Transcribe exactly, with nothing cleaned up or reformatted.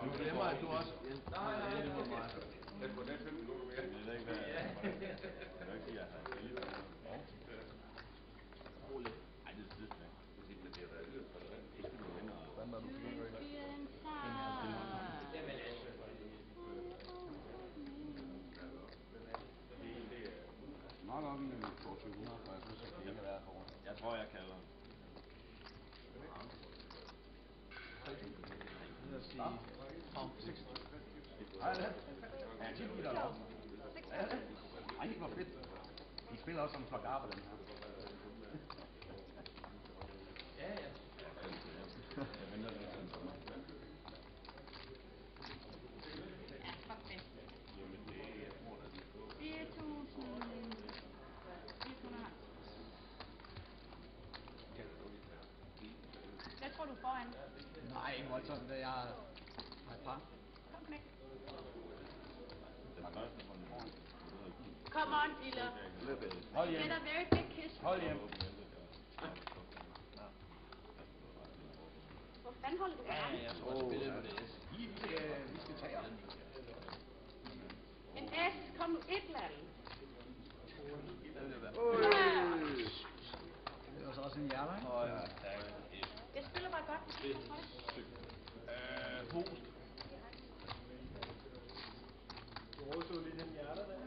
Du glemmer, at du også hjælper lidt imod mig. Jeg får den fem minutter mere. Det er ikke, hvad jeg er. Det er ikke, jeg har givet. Rolig. Ej, det er slet ikke. Det er da yderst relevant. Ikke du hænder. Hvordan er du fik ikke? Nok op i toogtyve hundrede, for jeg synes, at det ikke er værd for. Jeg tror, jeg kalder. Jeg vil sige... Tom, seks. Ej, det er ti biler derovre. Ej, hvor fedt. De spiller også som en flok arbejde, den her. Ja, ja. Jeg venter lidt til en sommer. Ja, fuck det. Jamen, det er, jeg tror, at de får. fire tusind et hundrede. Hvad tror du foran? Nej, ikke voldsomt. Jeg har et par. Kom, knæk. Den første fra den foran. Come on, dealer. Hold hjem. Get a very big kiss. Hold hjem. Hvor fanden holder du Ja, af? ja, jeg tror, jeg spiller på det. Vi, øh, vi skal tage den. En S, kom nu, et eller andet. Det vil det være. Øh. Det var så også en hjerter, ikke? Åh, ja. Jeg spiller bare godt. Det er Øh, host. Du overtog lige den hjerter der.